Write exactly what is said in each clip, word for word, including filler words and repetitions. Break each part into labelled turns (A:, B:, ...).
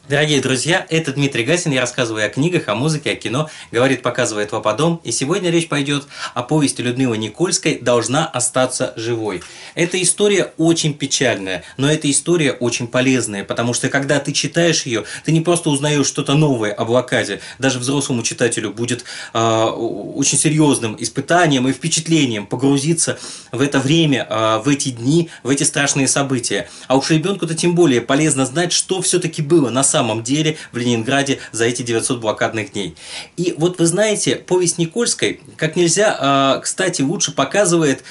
A: Дорогие друзья, это Дмитрий Гасин, я рассказываю о книгах, о музыке, о кино, говорит, показывает Вападом, и сегодня речь пойдет о повести Людмилы Никольской «Должна остаться живой». Эта история очень печальная, но эта история очень полезная, потому что когда ты читаешь ее, ты не просто узнаешь что-то новое о блокаде, даже взрослому читателю будет э, очень серьезным испытанием и впечатлением погрузиться в это время, э, в эти дни, в эти страшные события. А уж ребенку-то тем более полезно знать, что все-таки было на самом самом деле в Ленинграде за эти девятьсот блокадных дней. И вот вы знаете, повесть Никольской как нельзя, кстати, лучше показывает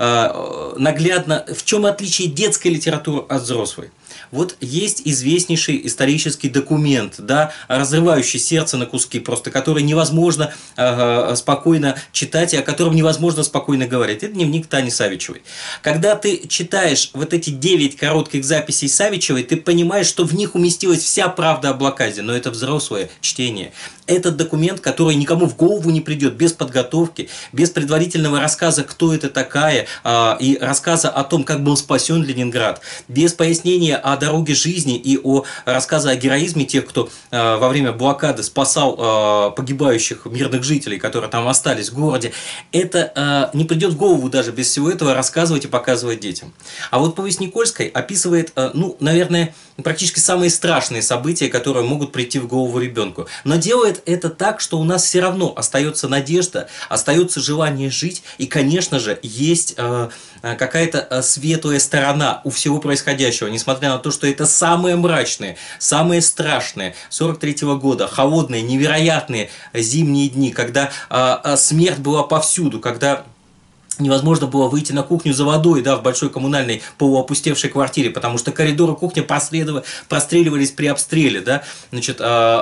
A: наглядно, в чем отличие детской литературы от взрослой. Вот есть известнейший исторический документ, да, разрывающий сердце на куски, просто который невозможно э, спокойно читать и о котором невозможно спокойно говорить. Это дневник Тани Савичевой. Когда ты читаешь вот эти девять коротких записей Савичевой, ты понимаешь, что в них уместилась вся правда о блокаде, но это взрослое чтение. Этот документ, который никому в голову не придет без подготовки, без предварительного рассказа, кто это такая, э, и рассказа о том, как был спасен Ленинград, без пояснения о дороге жизни и о рассказе о героизме тех, кто э, во время блокады спасал э, погибающих мирных жителей, которые там остались в городе, это э, не придет в голову даже без всего этого рассказывать и показывать детям. А вот повесть Никольской описывает, э, ну, наверное, практически самые страшные события, которые могут прийти в голову ребенку. Но делает это так, что у нас все равно остается надежда, остается желание жить, и, конечно же, есть э, какая-то светлая сторона у всего происходящего, несмотря на то, что это самые мрачные, самые страшные сорок третьего года, холодные, невероятные зимние дни, когда э, смерть была повсюду, когда невозможно было выйти на кухню за водой, да, в большой коммунальной полуопустевшей квартире, потому что коридоры кухни простреливались при обстреле, да, значит,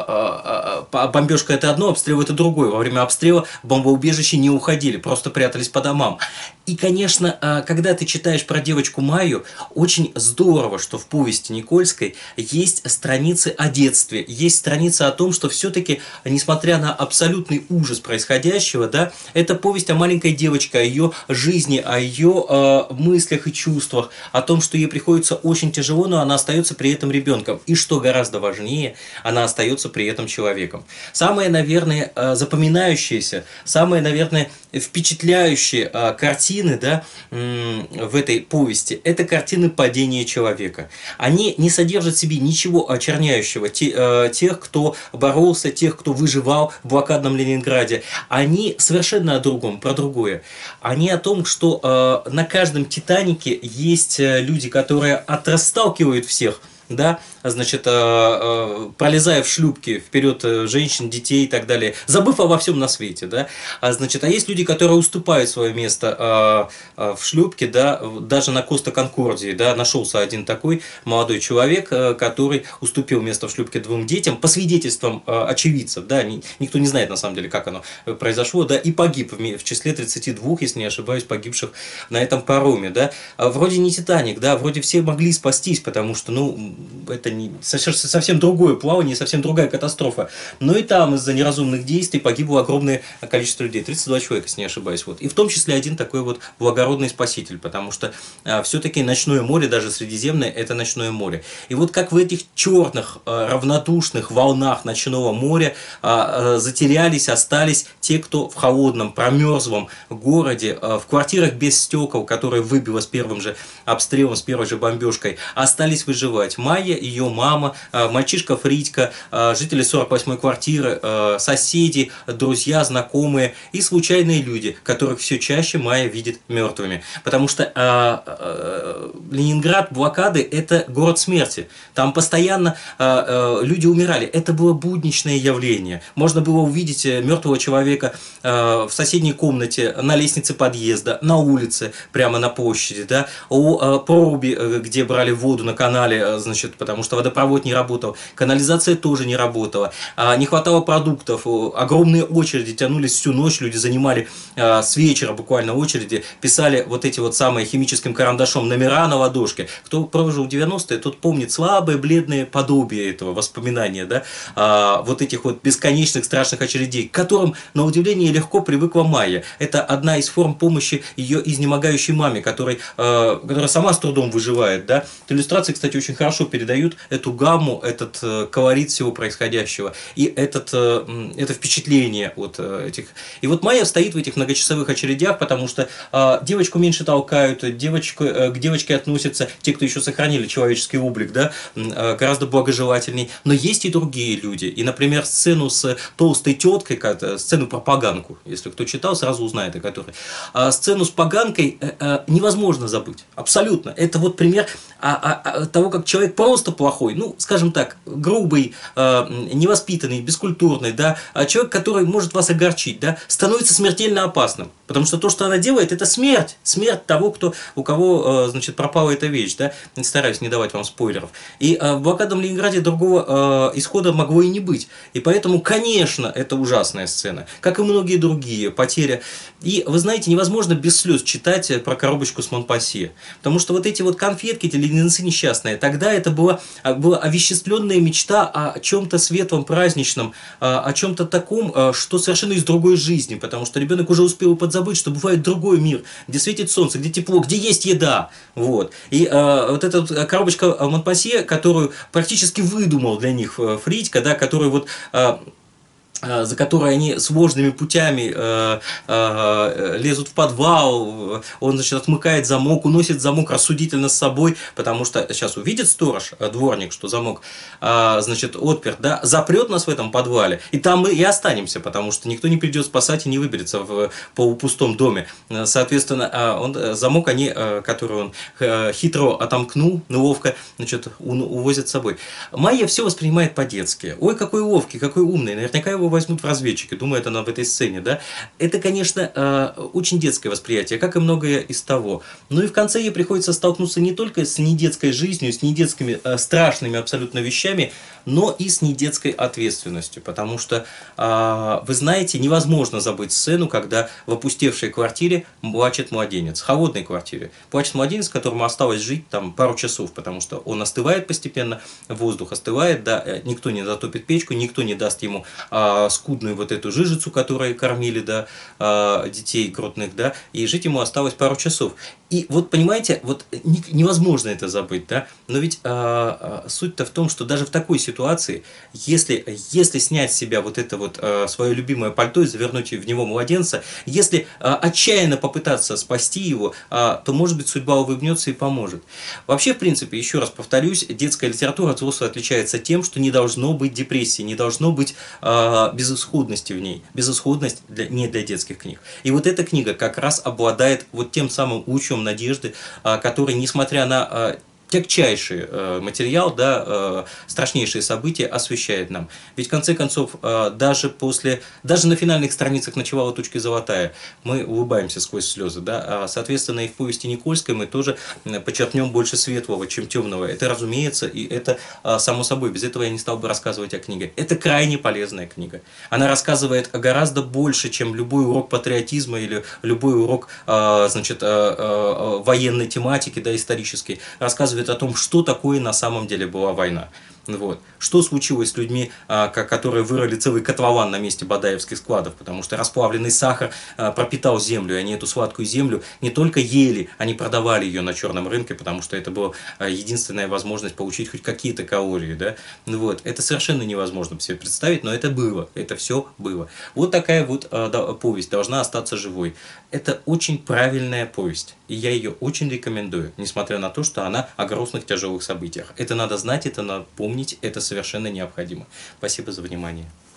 A: а, а, а, бомбежка это одно, обстрел это другое. Во время обстрела в бомбоубежище не уходили, просто прятались по домам. И, конечно, когда ты читаешь про девочку Майю, очень здорово, что в повести Никольской есть страницы о детстве, есть страницы о том, что все-таки, несмотря на абсолютный ужас происходящего, да, это повесть о маленькой девочке, о ее жизни, о ее э, мыслях и чувствах, о том, что ей приходится очень тяжело, но она остается при этом ребенком. И что гораздо важнее, она остается при этом человеком. Самое, наверное, э, запоминающееся, самое, наверное, впечатляющие э, картины, да, э, в этой повести, это картины падения человека. Они не содержат в себе ничего очерняющего те, э, тех, кто боролся, тех, кто выживал в блокадном Ленинграде. Они совершенно о другом, про другое. Они о том, что э, на каждом Титанике есть э, люди, которые отрасталкивают всех, да, значит, э, э, пролезая в шлюпки вперед э, женщин, детей и так далее, забыв обо всем на свете, да, а, значит, а есть люди, которые уступают свое место э, э, в шлюпке, да, даже на Коста Конкордии, да, нашелся один такой молодой человек, э, который уступил место в шлюпке двум детям, по свидетельствам э, очевидцев, да, ни, никто не знает на самом деле, как оно произошло, да, и погиб в, в числе тридцати двух, если не ошибаюсь, погибших на этом пароме, да, а вроде не Титаник, да, вроде все могли спастись, потому что, ну, это не, совсем другое плавание, совсем другая катастрофа. Но и там из-за неразумных действий погибло огромное количество людей, тридцать два человека, если не ошибаюсь. Вот. И в том числе один такой вот благородный спаситель, потому что а, все-таки ночное море, даже Средиземное, это ночное море. И вот как в этих черных, а, равнодушных волнах ночного моря а, а, затерялись, остались те, кто в холодном, промерзлом городе, а, в квартирах без стекол, которые выбило с первым же обстрелом, с первой же бомбежкой, остались выживать. Майя, ее мама, мальчишка Фридька, жители сорок восьмой квартиры, соседи, друзья, знакомые и случайные люди, которых все чаще Майя видит мертвыми. Потому что Ленинград, блокады – это город смерти. Там постоянно люди умирали. Это было будничное явление. Можно было увидеть мертвого человека в соседней комнате, на лестнице подъезда, на улице, прямо на площади, да, у проруби, где брали воду на канале, значит, потому что водопровод не работал, канализация тоже не работала, не хватало продуктов, огромные очереди тянулись всю ночь, люди занимали с вечера буквально очереди, писали вот эти вот самые химическим карандашом номера на ладошке. Кто прожил девяностые, тот помнит слабые, бледные подобие этого воспоминания, да, вот этих вот бесконечных страшных очередей, к которым, на удивление, легко привыкла Майя. Это одна из форм помощи ее изнемогающей маме, которой, которая сама с трудом выживает, да. Иллюстрации, кстати, очень хорошо передают эту гамму, этот э, колорит всего происходящего и этот, э, это впечатление от э, этих. И вот Майя стоит в этих многочасовых очередях, потому что э, девочку меньше толкают, девочку, э, к девочке относятся те, кто еще сохранили человеческий облик, да, э, гораздо благожелательней. Но есть и другие люди. И, например, сцену с толстой теткой, сцену про поганку, если кто читал, сразу узнает о которой. А сцену с поганкой э, э, невозможно забыть. Абсолютно. Это вот пример а, а, того, как человек просто плохой, ну, скажем так, грубый, э, невоспитанный, бескультурный, да, а человек, который может вас огорчить, да, становится смертельно опасным. Потому что то, что она делает, это смерть. Смерть того, кто, у кого, э, значит, пропала эта вещь, да. Стараюсь не давать вам спойлеров. И э, в блокадном Ленинграде другого э, исхода могло и не быть. И поэтому, конечно, это ужасная сцена, как и многие другие, потеря. И, вы знаете, невозможно без слез читать про коробочку с Монпассье. Потому что вот эти вот конфетки, эти леденцы несчастные, тогда это была, была овеществленная мечта о чем-то светлом, праздничном, о чем-то таком, что совершенно из другой жизни. Потому что ребенок уже успел подзабыть, что бывает другой мир, где светит солнце, где тепло, где есть еда. Вот. И э, вот эта коробочка Монпассье, которую практически выдумал для них Фридька, да, который вот... Э, за которой они сложными путями э, э, лезут в подвал, он, значит, отмыкает замок, уносит замок рассудительно с собой, потому что сейчас увидит сторож, дворник, что замок, э, значит, отперт, да, запрет нас в этом подвале, и там мы и останемся, потому что никто не придет спасать и не выберется в полупустом доме. Соответственно, он, замок, они, который он хитро отомкнул, ловко, значит, увозят с собой. Майя все воспринимает по-детски. Ой, какой ловкий, какой умный, наверняка его возьмут в разведчики, думает она в этой сцене, да. Это, конечно, очень детское восприятие, как и многое из того. Ну и в конце ей приходится столкнуться не только с недетской жизнью, с недетскими страшными абсолютно вещами, но и с недетской ответственностью, потому что, вы знаете, невозможно забыть сцену, когда в опустевшей квартире плачет младенец, в холодной квартире. Плачет младенец, которому осталось жить там пару часов, потому что он остывает постепенно, воздух остывает, да, никто не затопит печку, никто не даст ему скудную вот эту жижицу, которой кормили, да, детей крупных, да, и жить ему осталось пару часов. И вот, понимаете, вот невозможно это забыть, да, но ведь а, суть-то в том, что даже в такой ситуации, если, если снять с себя вот это вот а, свое любимое пальто и завернуть в него младенца, если а, отчаянно попытаться спасти его, а, то, может быть, судьба улыбнется и поможет. Вообще, в принципе, еще раз повторюсь, детская литература от взрослой отличается тем, что не должно быть депрессии, не должно быть а, безысходности в ней. Безысходность для, не для детских книг. И вот эта книга как раз обладает вот тем самым лучом надежды, который, несмотря на тягчайший материал, да, страшнейшие события освещает нам. Ведь в конце концов, даже после, даже на финальных страницах «Ночевала тучка золотая» мы улыбаемся сквозь слезы, да, соответственно, и в повести Никольской мы тоже подчеркнем больше светлого, чем темного. Это разумеется, и это само собой, без этого я не стал бы рассказывать о книге. Это крайне полезная книга. Она рассказывает гораздо больше, чем любой урок патриотизма или любой урок, значит, военной тематики, да, исторической. Рассказывает о том, что такое на самом деле была война. Вот. Что случилось с людьми, которые вырыли целый котлован на месте бадаевских складов, потому что расплавленный сахар пропитал землю, и они эту сладкую землю не только ели, они продавали ее на черном рынке, потому что это была единственная возможность получить хоть какие-то калории. Да? Вот. Это совершенно невозможно себе представить, но это было, это все было. Вот такая вот повесть должна остаться живой. Это очень правильная повесть, и я ее очень рекомендую, несмотря на то, что она о грустных тяжелых событиях. Это надо знать, это надо помнить. Это совершенно необходимо. Спасибо за внимание.